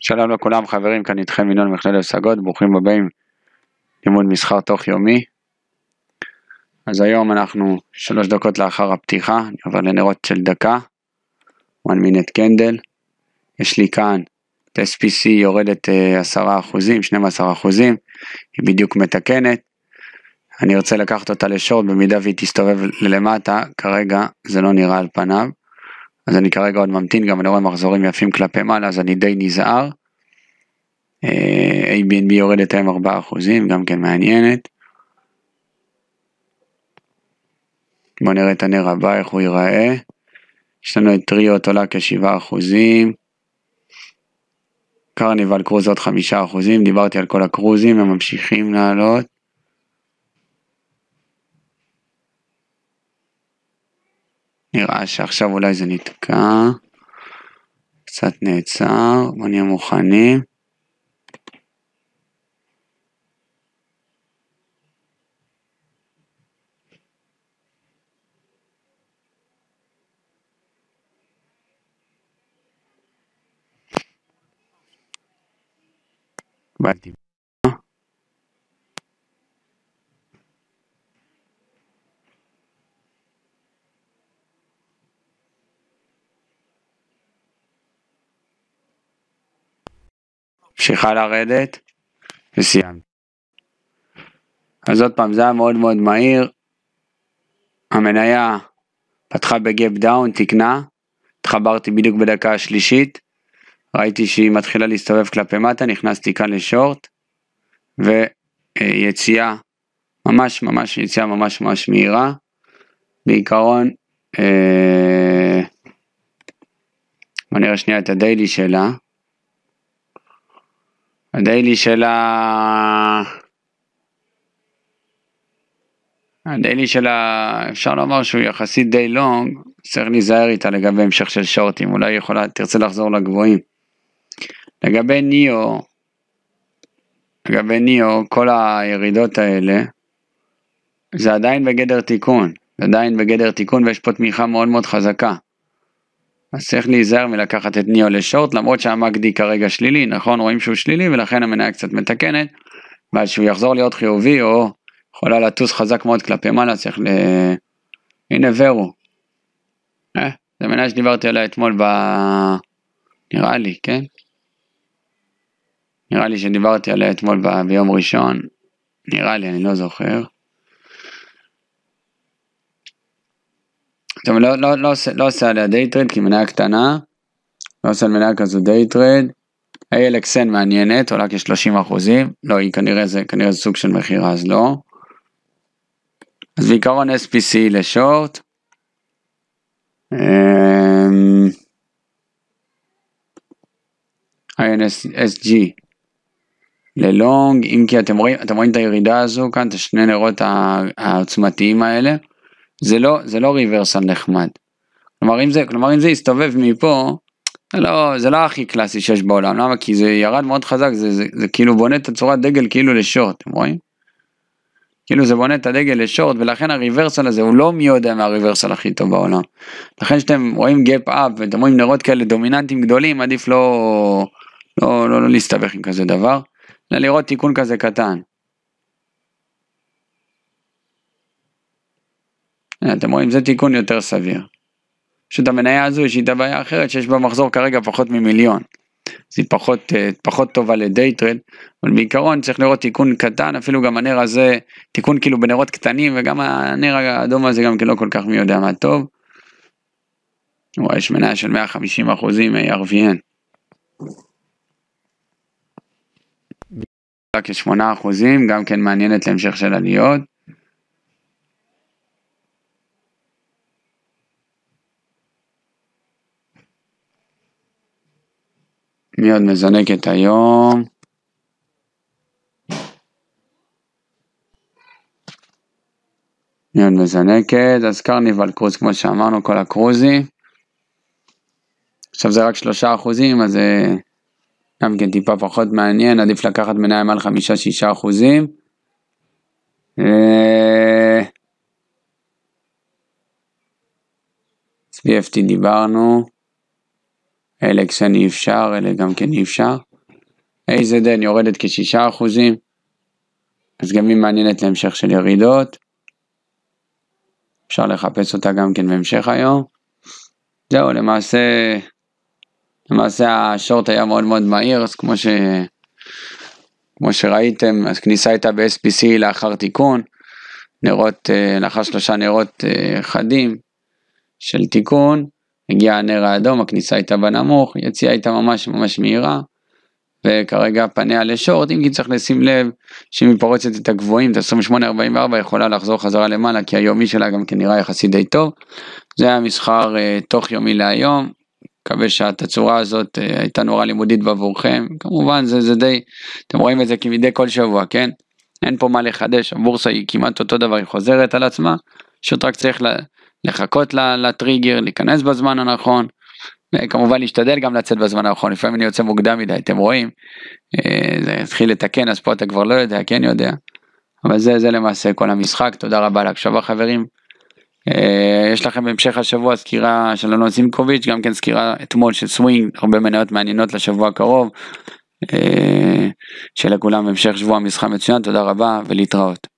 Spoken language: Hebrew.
שלום לכולם חברים, כאן איתכם ינון מכללת השגות, ברוכים הבאים לימוד מסחר תוך יומי. אז היום אנחנו 3 דקות לאחר הפתיחה, אני עובר לנרות של דקה, 1 minute candle. יש לי כאן את SPC יורדת 10%, 12%, היא בדיוק מתקנת. אני רוצה לקחת אותה לשורט במידה והיא תסתובב ללמטה, כרגע זה לא נראה על פניו, אז אני כרגע עוד ממתין, גם אני רואה מחזורים יפים כלפי מעלה, אז אני די נזהר. ABNB יורדת היום 4%, גם כן מעניינת. בואו נראה את הנר הבא, איך הוא ייראה. יש לנו את טריוט עולה כ7%. קרניבל קרוז עוד 5%, דיברתי על כל הקרוזים, הם ממשיכים לעלות. נראה שעכשיו אולי זה נתקע. קצת נעצר, בואו נהיה מוכנים. באתי. המשיכה לרדת וסיימתי. אז עוד פעם, זה היה מאוד מאוד מהיר. המניה פתחה בגאפ דאון, תקנה, התחברתי בדיוק בדקה השלישית, ראיתי שהיא מתחילה להסתובב כלפי מטה, נכנסתי כאן לשורט, ויציאה יציאה ממש מהירה. בעיקרון, בוא נראה שנייה את הדיילי שלה. הדיילי שלה, אפשר לומר שהוא יחסית די לונג, צריך להיזהר איתה לגבי המשך של שורטים, אולי תרצה לחזור לגבוהים. לגבי ניאו, כל הירידות האלה, זה עדיין בגדר תיקון, ויש פה תמיכה מאוד מאוד חזקה. אז צריך להיזהר מלקחת את ניאו לשורט, למרות שהמקדי כרגע שלילי, נכון, רואים שהוא שלילי, ולכן המניה קצת מתקנת, ועד שהוא יחזור להיות חיובי, או יכולה לטוס חזק מאוד כלפי מעלה, צריך הנה ורו. זה מניה שדיברתי עליה אתמול נראה לי, כן? נראה לי שדיברתי עליה אתמול ביום ראשון, נראה לי, אני לא זוכר. טוב, לא עושה עליה דייטרייד, כי מניה קטנה, לא עושה על מניה כזו דייטרייד. ALXN מעניינת, עולה כ30%, לא, היא כנראה זה סוג של מחירה, אז לא. אז בעיקרון SPC לשורט. INSG ללונג, אם כי אתם רואים את הירידה הזו כאן, את השני נרות העוצמתיים האלה, זה לא ריברסל נחמד. כלומר אם זה יסתובב מפה, זה לא הכי קלאסי שיש בעולם, למה? כי זה ירד מאוד חזק, זה כאילו בונה את הצורת דגל כאילו לשורט, אתם רואים? כאילו זה בונה את הדגל לשורט, ולכן הריברסל הזה הוא לא מי יודע מה הריברסל הכי טוב בעולם. לכן שאתם רואים גאפ אפ, ואתם רואים נרות כאלה דומיננטיים גדולים, עדיף לא להסתבך עם כזה דבר, אלא לראות תיקון כזה קטן. אתם רואים, זה תיקון יותר סביר. פשוט המניה הזו יש איתה בעיה אחרת, שיש בה מחזור כרגע פחות ממיליון. אז היא פחות טובה לדייטרייד, אבל בעיקרון צריך לראות תיקון קטן, אפילו גם הנר הזה, תיקון כאילו בנרות קטנים, וגם הנר האדום הזה גם לא כל כך מי יודע מה טוב. יש מניה של 150% RVN. כ8%, גם כן מעניינת להמשך של עליות. מי עוד מזנקת היום? אז קרניבל קרוז, כמו שאמרנו, כל הקרוזים. עכשיו זה רק 3%, אז זה גם כן טיפה פחות מעניין, עדיף לקחת מניה על 5-6%. SPFT דיברנו. ALXN אי אפשר, אלה גם כן אי אפשר. AZN יורדת כ6%, אז גם היא מעניינת להמשך של ירידות, אפשר לחפש אותה גם כן בהמשך היום. זהו, למעשה השורט היה מאוד מאוד מהיר, אז כמו שראיתם, אז כניסה הייתה ב-SPC לאחר תיקון, לאחר 3 נרות חדים של תיקון, הגיע הנר האדום, הכניסה הייתה בנמוך, יציאה הייתה ממש ממש מהירה, וכרגע פניה לשורט, אם כי צריך לשים לב שאם היא פורצת את הגבוהים, את 28.44 יכולה לחזור חזרה למעלה, כי היומי שלה גם כן נראה יחסית די טוב. זה היה מסחר תוך יומי להיום, מקווה שהתצורה הזאת הייתה נורא לימודית בעבורכם, כמובן זה די, אתם רואים את זה כמדי כל שבוע, כן? אין פה מה לחדש, הבורסה היא כמעט אותו דבר, היא חוזרת על עצמה, פשוט רק צריך לחכות לטריגר, להיכנס בזמן הנכון, וכמובן להשתדל גם לצאת בזמן הנכון, לפעמים אני יוצא מוקדם מדי, אתם רואים, זה התחיל לתקן, אז פה אתה כבר לא יודע, כן יודע, אבל זה למעשה כל המשחק, תודה רבה על ההקשבה חברים, יש לכם בהמשך השבוע סקירה של אלון זינקוביץ', גם כן סקירה אתמול של סווינג, הרבה מניות מעניינות לשבוע הקרוב, שלכולם בהמשך שבוע משחק מצוין, תודה רבה ולהתראות.